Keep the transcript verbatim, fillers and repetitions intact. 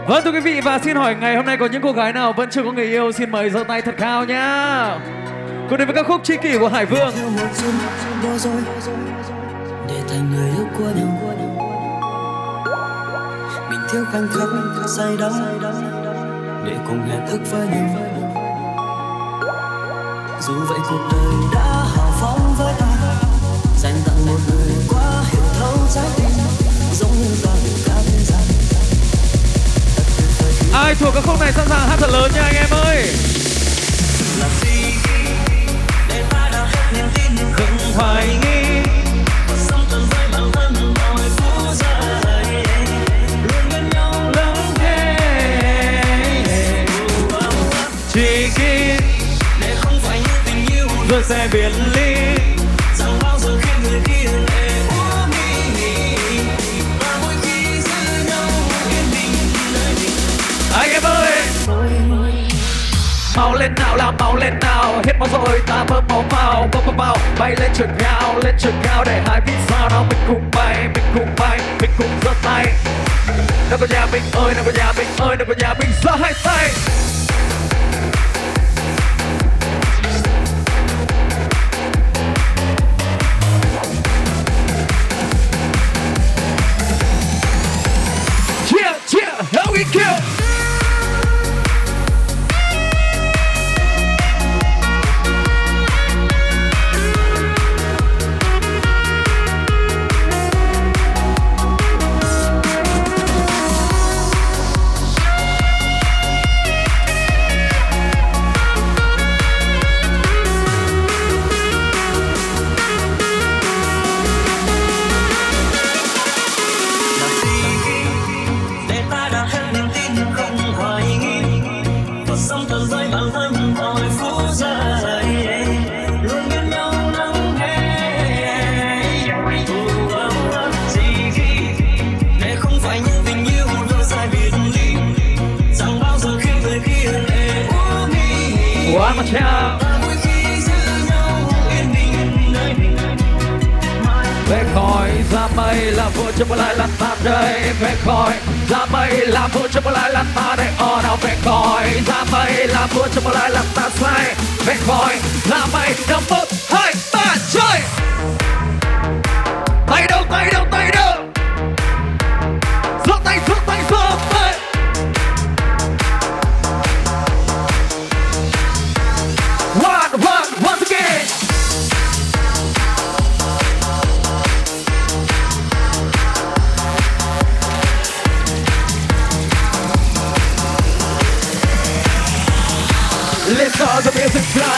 Vâng thưa quý vị, và xin hỏi ngày hôm nay có những cô gái nào vẫn chưa có người yêu, xin mời giơ tay thật cao nhá. Cùng đến với các khúc tri kỷ của Hải Vương. Để thành người yêu của nhau, mình thiếu khoảnh khắc say đắm để cùng hẹn ước với nhau. Dù vậy cuộc đời đã hào phóng với ta, dành tặng một người quá hiểu thấu trái tim, giống như ta hiểu cả thế gian. Ai thuộc các khúc này sẵn sàng hát thật lớn nha anh em ơi. Làm gì để ta đã hết niềm tin Đừng hoài nghi, sống trọn với bản thân mỗi phút giây, luôn bên nhau lắng nghe. Chỉ khi để không phải như tình yêu rồi sẽ biệt ly, chẳng bao giờ khiến người kia lệ úa mi, và mỗi khi giữ nhau yên bình nơi mình. anh em ơi. Mau lên nào, làm mau lên nào, hết máu rồi ta bơm máu vào, bơm máu vào, bay lên trời cao, lên trời cao để hai vì sao đó mình cùng bay, mình cùng bay, mình cùng giơ tay. Đâu có nhà mình ơi, đâu có nhà mình ơi, đâu có nhà mình giơ hai tay. Cheer, cheer, how we kill. Về khỏi ra mây làm vua cho lại lăn ta đây, về khỏi ra mây làm vua cho lại lăn ta đây, oh nào về khỏi ra mây làm vua cho lại lăn ta say, về khỏi ra mây năm một hai ba chơi. Tay đâu tay đâu tay đâu, giơ tay giơ tay giơ tay. One one once again. Let's start the music fly.